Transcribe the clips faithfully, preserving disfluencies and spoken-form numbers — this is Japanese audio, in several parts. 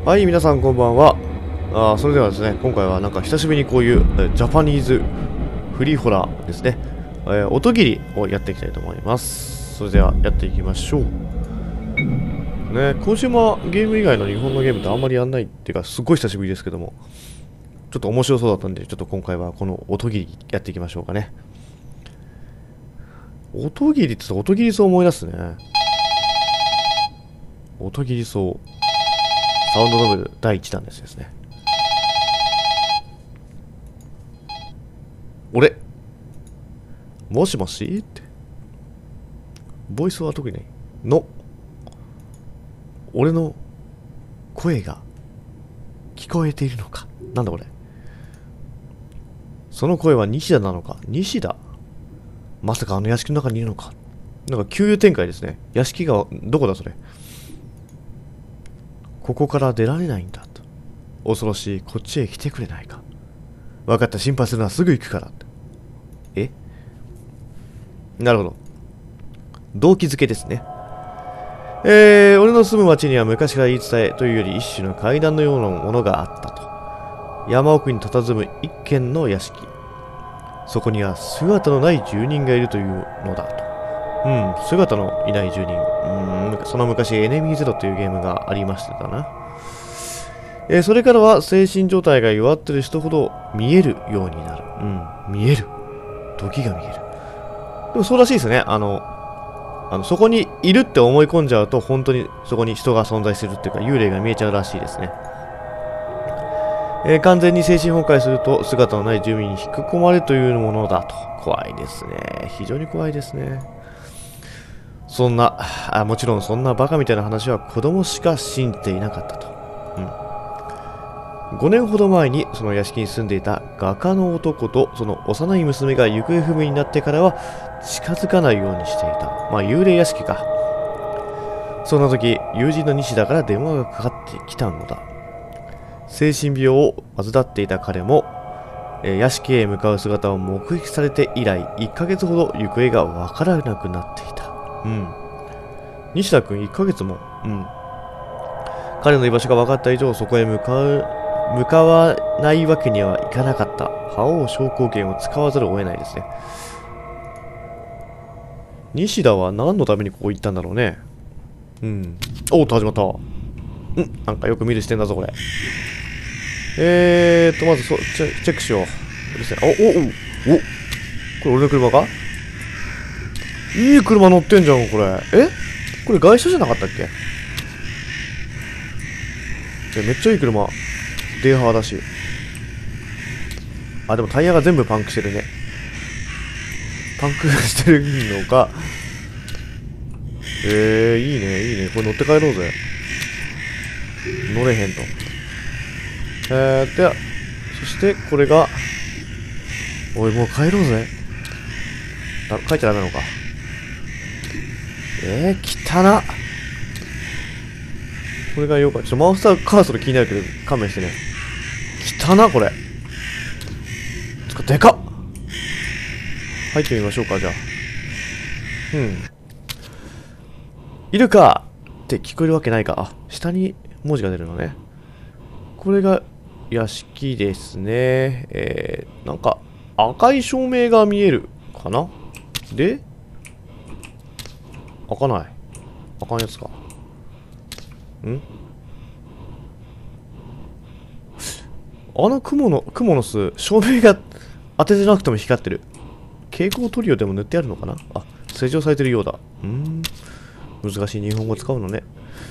はい、皆さんこんばんは。あーそれではですね、今回はなんか久しぶりにこういうえジャパニーズフリーホラーですね、えー、音切りをやっていきたいと思います。それではやっていきましょう。ね、今週もゲーム以外の日本のゲームってあんまりやんないっていうか、すごい久しぶりですけども、ちょっと面白そうだったんで、ちょっと今回はこの音切りやっていきましょうかね。音切りって言ったら音切りそう思い出すね。音切りそう。サウンドノベルだいいちだんですね。俺もしもしって。ボイスは特にないの。俺の声が聞こえているのか。なんだこれ。その声は西田なのか。西田まさかあの屋敷の中にいるのか。なんか急展開ですね。屋敷がどこだそれ。ここから出られないんだと。恐ろしい。こっちへ来てくれないか。分かった。心配するのはすぐ行くから。えなるほど。動機づけですね。えー、俺の住む町には昔から言い伝えというより一種の階段のようなものがあったと。山奥に佇む一軒の屋敷。そこには姿のない住人がいるというのだと。うん、姿のいない住人。うん、その昔エネミーゼロというゲームがありましてだな。えー、それからは精神状態が弱ってる人ほど見えるようになる。うん、見える。時が見える。でもそうらしいですね。あの、あのそこにいるって思い込んじゃうと本当にそこに人が存在するっていうか幽霊が見えちゃうらしいですね。えー、完全に精神崩壊すると姿のない住民に引き込まれるというものだと。怖いですね。非常に怖いですね。そんなあもちろんそんなバカみたいな話は子供しか信じていなかったと。うん、ごねんほど前にその屋敷に住んでいた画家の男とその幼い娘が行方不明になってからは近づかないようにしていた。まあ幽霊屋敷か。そんな時友人の西田から電話がかかってきたのだ。精神病を患っていた彼も、えー、屋敷へ向かう姿を目撃されて以来いっかげつほど行方がわからなくなっていた。うん。西田君いっかげつも。うん。彼の居場所が分かった以上そこへ向かう向かわないわけにはいかなかった。覇王症候群を使わざるを得ないですね。西田は何のためにここ行ったんだろうね。うん。おっと始まった。うん。なんかよく見る視点だぞこれ。えーとまずそチェチェックしよう。うるせえ。おおおお。これ俺の車か？いい車乗ってんじゃんこれ。え？これ外車じゃなかったっけ？めっちゃいい車。デーハーだし。あ、でもタイヤが全部パンクしてるね。パンクしてるのか。えー、いいね、いいね。これ乗って帰ろうぜ。乗れへんと。えー、で、そしてこれが、おい、もう帰ろうぜ。あ、帰っちゃダメなのか。えー、汚な。これがようか。ちょっとマウスカーソル気になるけど、勘弁してね。汚な、これ。つか、でかっ。入ってみましょうか、じゃあ。うん。いるかって聞こえるわけないか。あ、下に文字が出るのね。これが屋敷ですね。えー、なんか赤い照明が見えるかな。で、開かない。開かんやつか。ん？あの雲の、雲の巣、照明が当ててなくても光ってる。蛍光塗料でも塗ってあるのかな。あ、施錠されてるようだ。うーん。難しい日本語使うのね。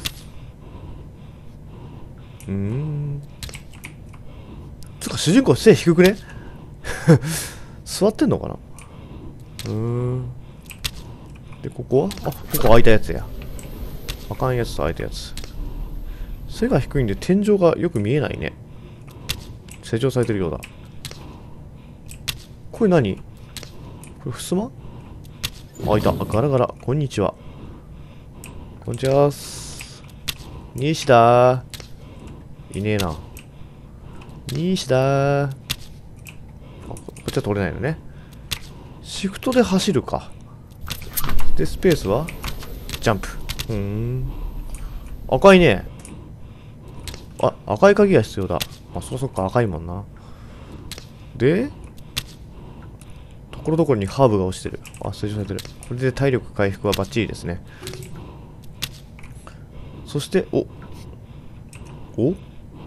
うーん。つうか主人公背低くね？座ってんのかな。うーん。で、ここはあ、ここ開いたやつや。あかんやつと開いたやつ。背が低いんで天井がよく見えないね。施錠されてるようだ。これ何？これ襖？開いた。ガラガラ。こんにちは。こんにちはーす。西田ー。いねえな。西田ー。あ、こっちは通れないのね。シフトで走るか。で、スペースはジャンプ。うーん。赤いね。 あ、赤い鍵が必要だ。あ、そうそっか、赤いもんな。で、ところどころにハーブが落ちてる。あ、成長されてる。これで体力回復はバッチリですね。そして、おお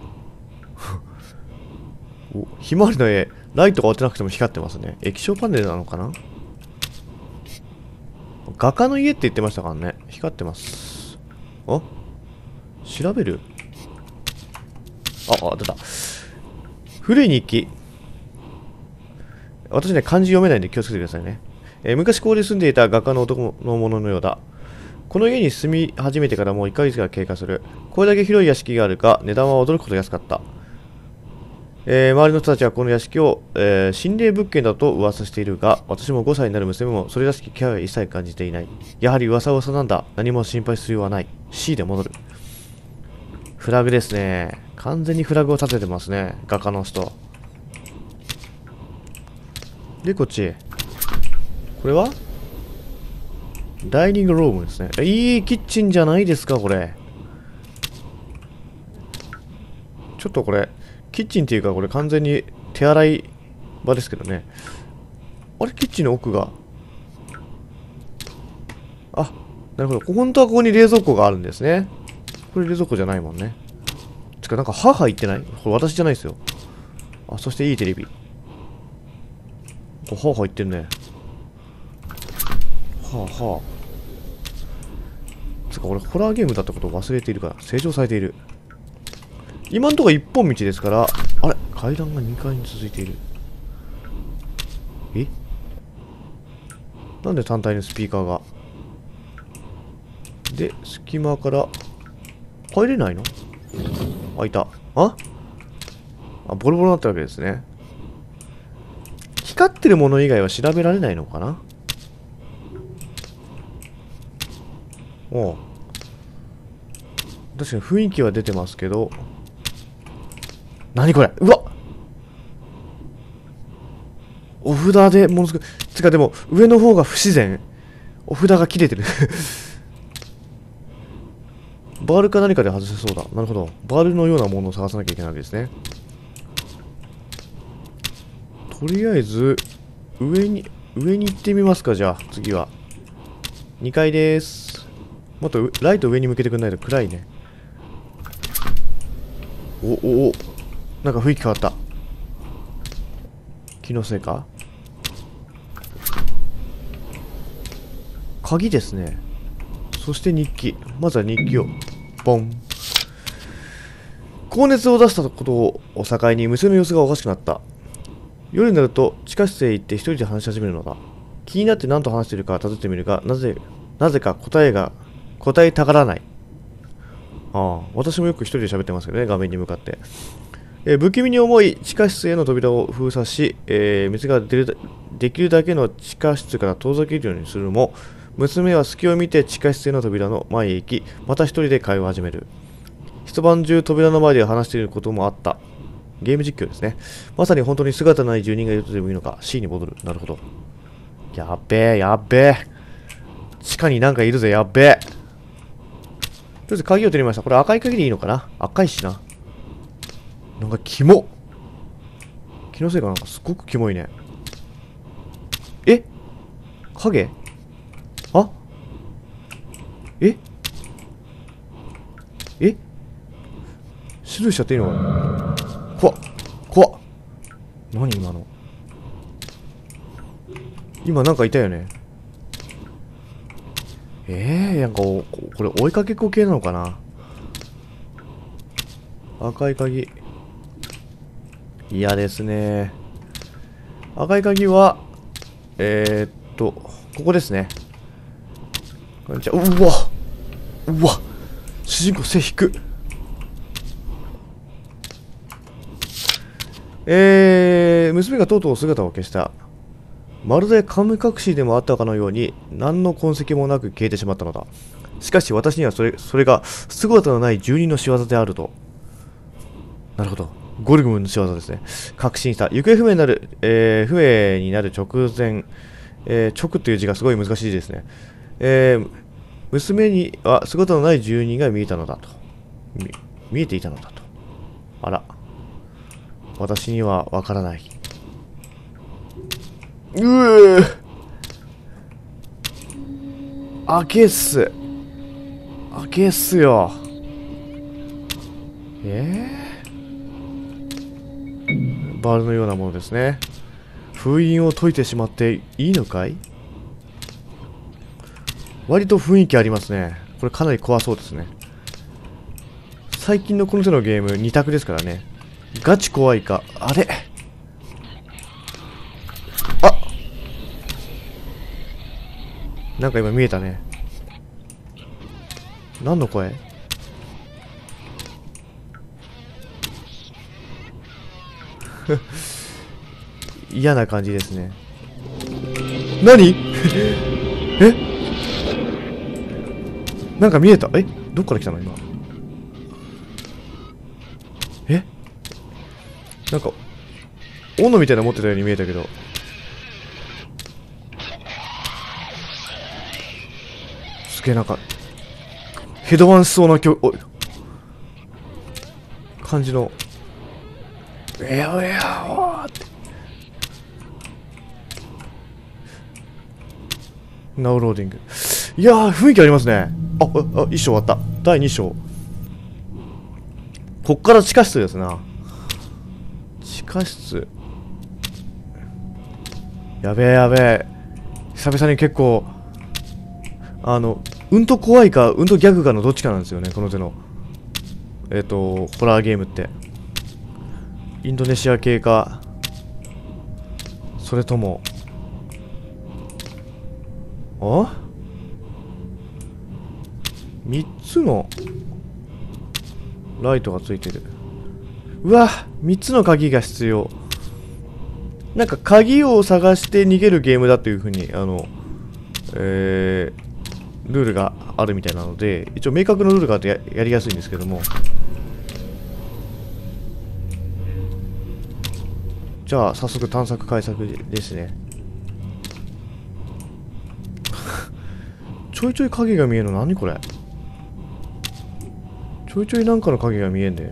お、ひまわりの絵、ライトが当てなくても光ってますね。液晶パネルなのかな。画家の家って言ってましたからね。光ってます。あ、調べる。あ、あ、出た。古い日記。私ね、漢字読めないんで気をつけてくださいね。えー、昔ここで住んでいた画家の男のもののようだ。この家に住み始めてからもういっかげつが経過する。これだけ広い屋敷があるが、値段は驚くほど安かった。えー、周りの人たちはこの屋敷を、えー、心霊物件だと噂しているが、私もごさいになる娘もそれらしき気配は一切感じていない。やはり噂は噂なんだ。何も心配する必要はない。C で戻る。フラグですね。完全にフラグを立ててますね。画家の人。で、こっち。これはダイニングロームですね。いいキッチンじゃないですか、これ。ちょっとこれ、キッチンっていうか、これ完全に手洗い場ですけどね。あれ、キッチンの奥が。あ、なるほど。本当はここに冷蔵庫があるんですね。これ冷蔵庫じゃないもんね。つか、なんか歯入ってない？これ私じゃないですよ。あ、そしていいテレビ。歯入ってるね。はあはあ。つか、俺ホラーゲームだったことを忘れているから、成長されている。今んとこ一本道ですから、あれ階段がにかいに続いている。えなんで単体のスピーカーが。で、隙間から入れないの？開いた。ああ、ボロボロになったわけですね。光ってるもの以外は調べられないのかな。おう。確かに雰囲気は出てますけど。何これ、うわっ、お札でものすごい。つかでも上の方が不自然。お札が切れてるバールか何かで外せそうだ。なるほど。バールのようなものを探さなきゃいけないわけですね。とりあえず上に上に行ってみますか。じゃあ次はにかいです。もっとライト上に向けてくんないと暗いね。おおお、なんか雰囲気変わった。気のせいか。鍵ですね。そして日記。まずは日記をポン。高熱を出したことを境に娘の様子がおかしくなった。夜になると地下室へ行って一人で話し始めるのだ。気になって何と話しているか尋ねてみるが、なぜなぜか答えが答えたがらない。ああ、私もよく一人で喋ってますけどね、画面に向かって。えー、不気味に思い地下室への扉を封鎖し、えー、水が出るできるだけの地下室から遠ざけるようにするも、娘は隙を見て地下室への扉の前へ行き、また一人で会話を始める。一晩中扉の前で話していることもあった。ゲーム実況ですね。まさに本当に姿のない住人がいるとでもいいのか。 C に戻る。なるほど。やっべえ、やっべえ。地下になんかいるぜ、やっべえ。とりあえず鍵を取りました。これ赤い鍵でいいのかな。赤いしな。なんかキモ。気のせいかなんかすごくキモいね。え影あええスルーしちゃっていいのかな。怖っ怖っ。何今の。今なんかいたよね。えー、なんかおこれ追いかけっこ系なのかな。赤い鍵嫌ですね。赤い鍵はえー、っとここですね。こんにちは。うわうわ主人公背引く。えー、娘がとうとう姿を消した。まるでカム隠しでもあったかのように何の痕跡もなく消えてしまったのだ。しかし私にはそれそれが姿のない住人の仕業であると。なるほど、ゴルグムの仕業ですね。確信した。行方不明になる、えー、不明になる直前、えー、直という字がすごい難しいですね。えー、娘には姿のない住人が見えたのだと。見、見えていたのだと。 あら。私にはわからない。うぅ開けっす。開けっすよ。えー、バールのようなものですね。封印を解いてしまっていいのかい？割と雰囲気ありますね。これかなり怖そうですね。最近のこの手のゲームに択ですからね。ガチ怖いか。あれあ、なんか今見えたね。何の声？嫌な感じですね。何え、なんか見えた。え、どっから来たの今。え、なんか斧みたいなの持ってたように見えたけど。すげえ、なんかヘドバンしそうなきょお感じの。えやおやおってナウローディング。いやー、雰囲気ありますね。あ、あ、一章終わった。だいに章。こっから地下室ですな。地下室。やべえやべえ。久々に結構、あの、うんと怖いか、うんとギャグかのどっちかなんですよね、この手の。えっと、ホラーゲームって。インドネシア系か、それとも、あみっつのライトがついてる。うわ、みっつの鍵が必要。なんか鍵を探して逃げるゲームだっていう風に、あの、えー、ルールがあるみたいなので、一応明確なルールがあって や, やりやすいんですけども。じゃあ早速探索開削ですね。ちょいちょい影が見えるの何これ。ちょいちょいなんかの影が見えんだよね。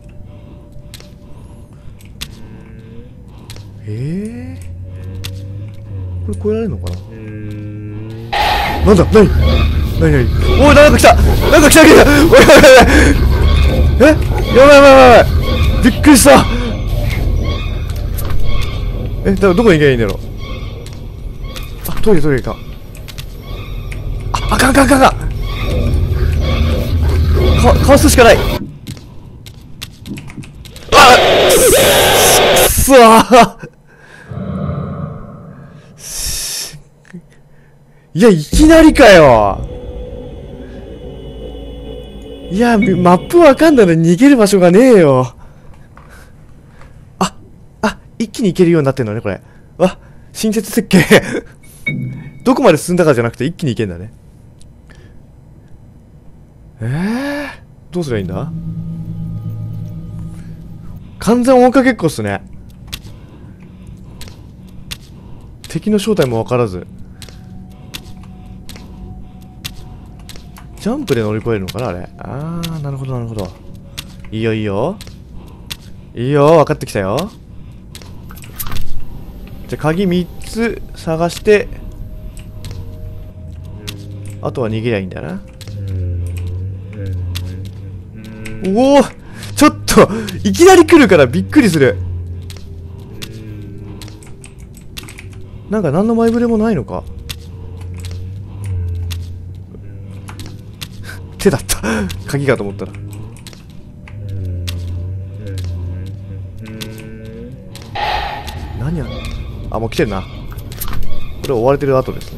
えー、これ越えられるのかな。なんだ、なになになに、おい、なんか来た、なんか来た来た、おいおいおい、え、やばいやばいやばいやばい、びっくりした。え、だからどこに行けばいいんだろう。あ、トイレトイレか。あ、あかんあかんあかんあかん、か、かわすしかない。あっ、くそー。いや、いきなりかよ。いや、マップわかんないのに逃げる場所がねえよ。あ、あ、一気に行けるようになってんのね、これ。わ、親切設計。どこまで進んだかじゃなくて一気に行けんだね。えー、どうすりゃいいんだ。完全追いかけっこっすね。敵の正体も分からず。ジャンプで乗り越えるのかなあれ。あー、なるほどなるほど。いいよいいよいいよ、分かってきたよ。じゃあ鍵みっつ探して、あとは逃げりゃいいんだな。おお、ちょっといきなり来るからびっくりする。なんか何の前触れもないのか。手だった鍵かと思ったら。何や、あ、もう来てるな。これ追われてる後ですね。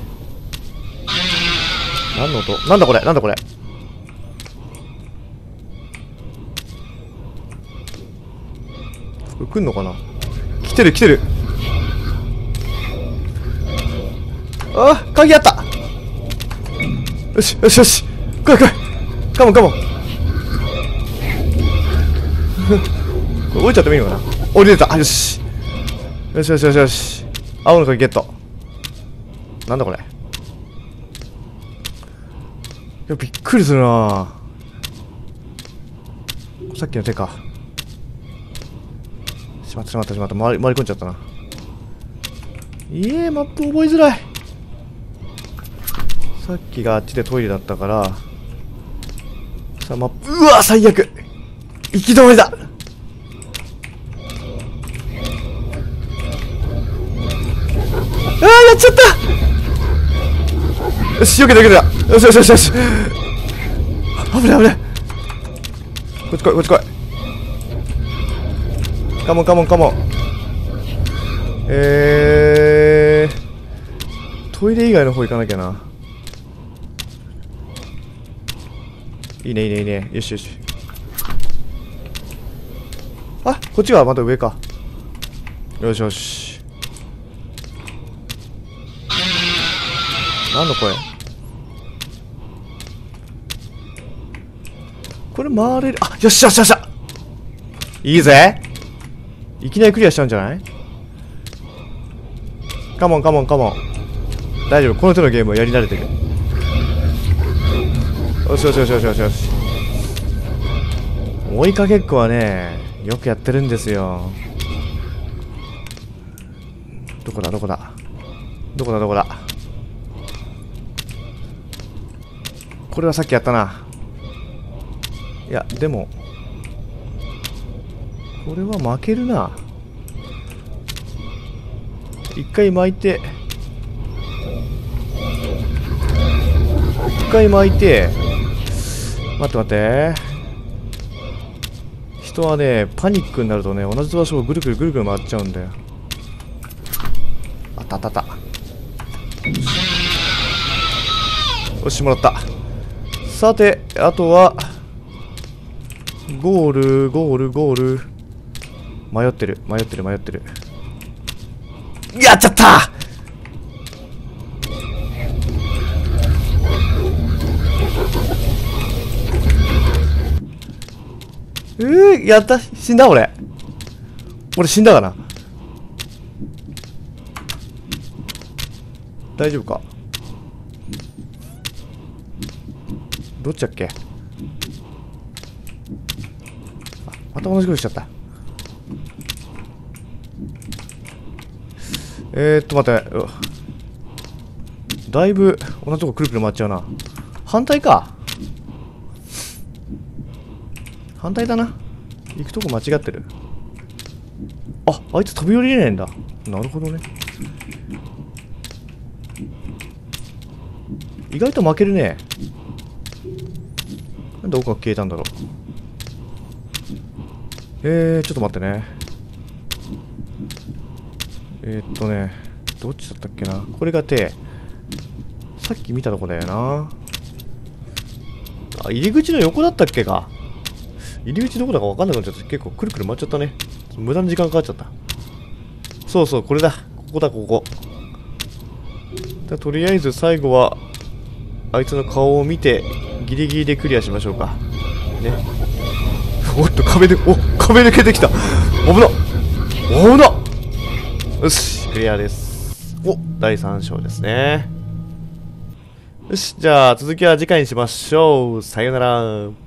何の音、なんだこれ、なんだこれ。これ来んのかな。来てる来てる。あ、鍵あった。よしよしよし、来い来い、カモンカモン。これ降りちゃってもいいのかな。降りれた。あ、よしよしよしよしよし、青の鍵ゲット。なんだこれ。いや、びっくりするな。さっきの手か。 しまったしまったしまった。回り、回り込んじゃったな。いえ、マップ覚えづらい。さっきがあっちでトイレだったから。さあ、マップ、うわ最悪行き止まりだ。ああ、やっちゃった。よし、よけたよけた。よしよしよしよし。危ない危ない。こっち来いこっち来い。カモンカモンカモン。えー、トイレ以外の方行かなきゃな。いいねいいねいいね。よしよし。あ、こっちはまた上か。よしよし。何の声？これ回れる。あ、よっしゃよっしゃよっしゃ。いいぜ。いきなりクリアしちゃうんじゃない？カモンカモンカモン。大丈夫、この手のゲームはやり慣れてる。よしよしよしよしよしよし。追いかけっこはね、よくやってるんですよ。どこだどこだどこだどこだ。これはさっきやったな。いやでもこれは負けるな。一回巻いて一回巻いて待って待って。人はねパニックになるとね、同じ場所をぐるぐるぐるぐる回っちゃうんだよ。あったあったあった。よし、もらった。さてあとはゴールゴールゴール。迷ってる迷ってる迷ってる。やっちゃった。えー、やった。死んだ俺。俺死んだかな。大丈夫か。どっちだっけ。あ、また同じことしちゃった。えーっと待って。だいぶ同じとこくるくる回っちゃうな。反対か。反対だな。行くとこ間違ってる。あ、あいつ飛び降りれないんだ。なるほどね。意外と負けるね。なんで奥が消えたんだろう。えー、ちょっと待ってね。えー、っとね、どっちだったっけな。これが手。さっき見たとこだよな。あ、入り口の横だったっけか。入り口どこだか分かんなくなっちゃって、結構くるくる回っちゃったね。無駄に時間かかっちゃった。そうそう、これだ。ここだ、ここ。じゃとりあえず最後はあいつの顔を見てギリギリでクリアしましょうかね。おっと、壁で、お、壁抜けてきた。危なっ危なっ。よし、クリアです。お、だいさん章ですね。よし、じゃあ続きは次回にしましょう。さよなら。